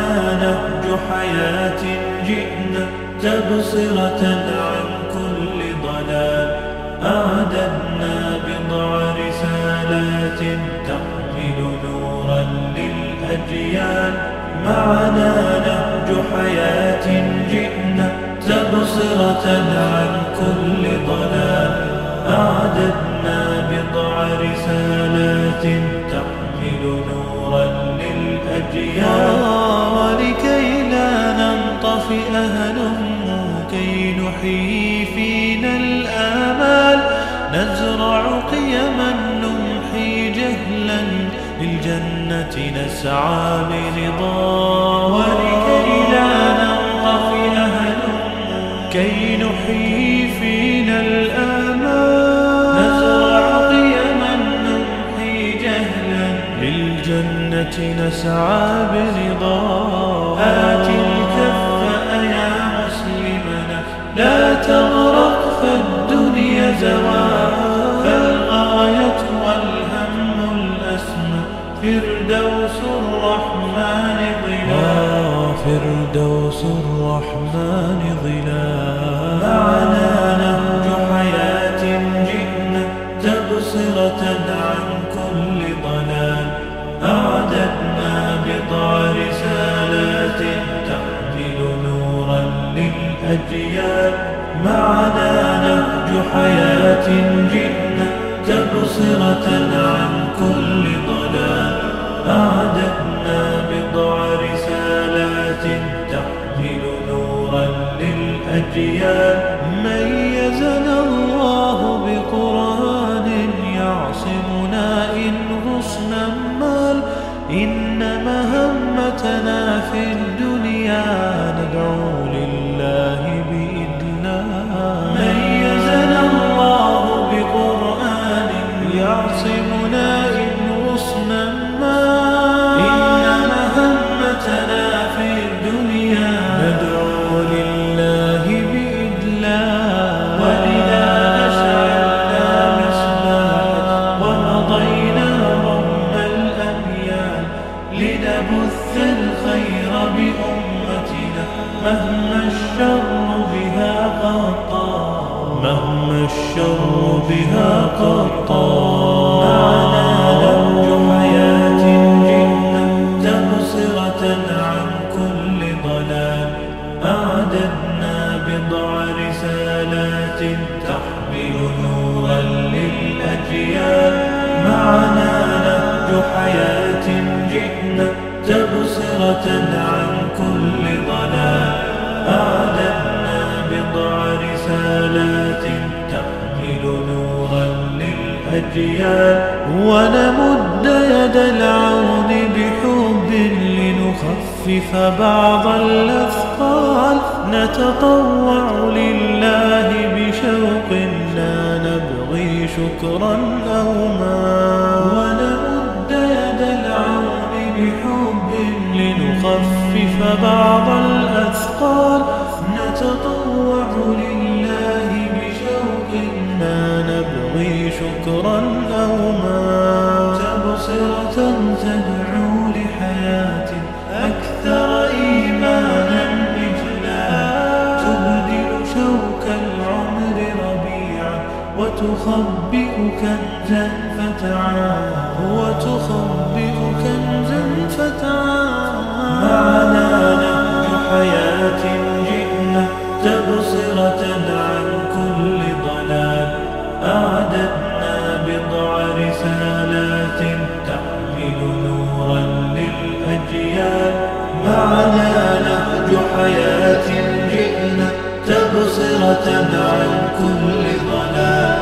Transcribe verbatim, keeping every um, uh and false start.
نهج حياة جئنا تبصرة عن كل ضلال. أعددنا بضع رسالات تحمل نورا للأجيال. معنا نهج حياة جئنا تبصرة عن كل ضلال. أعددنا بضع رسالات تحمل نورا للأجيال. ولكي لا ننطفئ هلموا كي نحيي فينا الآمال. نزرع قيما نمحي جهلا للجنة نسعى برضا. ولكي لا ننطفئ هلموا كي نحيي فينا الآمال. نزرع قيما نمحي جهلا للجنة نسعى برضا. هات الكف يا مسلمنا لا تغرق فالدنيا زوال. فالغاية والهم الأسمى فردوس الرحمن ظلال. فردوس الرحمن ظلال. معنا نهج حياة جئنا تبصرة عن كل ضلال. أعددنا بضع رسالات تحمل نورا للأجيال. معنا نهج حياة جئنا تبصرة عن كل ضلال. أعددنا بضع رسالات تحمل نورا للأجيال. ميزنا الله بقرآن يعصمنا إن غصنا مال. إن مهمتنا في الدنيا ندعو لله بإذلال. ميزنا الله بقرآن يعصمنا إن غصنا مال. إن مهمتنا في الدنيا ندعو لله بإذلال. ولذا أشعلنا مصباحا ومضينا رغم الأميال. لنبث الخير بأمتنا مهما الشر بها قد طال. مهما الشر بها قد طال. معنا نهج حياة جئنا تبصرة عن كل ضلال. أعددنا بضع رسالات تحمل نورا للأجيال. معنا نهج حياة جئنا تبصرة عن كل ضلال. أعددنا بضع رسالات تحمل نورا للأجيال. ونمد يد العون بحب لنخفف بعض الأثقال. نتطوع لله بشوق لا نبغي شكرا أو مال. ونمد يد العون بحب لنخفف بعض الأثقال. نتطوع لله بشوق ما نبغي شكرا أو مال. تبصرة تدعو لحياة أكثر إيمانا إجلال. تبدل شوك العمر ربيعا وتخبئ كنزا فتعال. وتخبئ كنزا فتعال. معنا نهج حياة جئنا تبصرة عن كل ضلال. أعددنا بضع رسالات تحمل نورا للأجيال. معنا نهج حياة جئنا تبصرة عن كل ضلال.